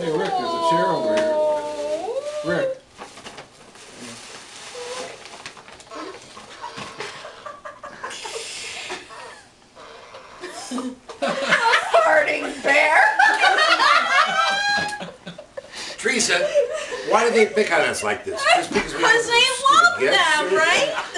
Hey, Rick, there's a chair over here. Rick. Farting bear. Teresa, why do they pick on us like this? Just because we Because they love stupid gifts? them, right?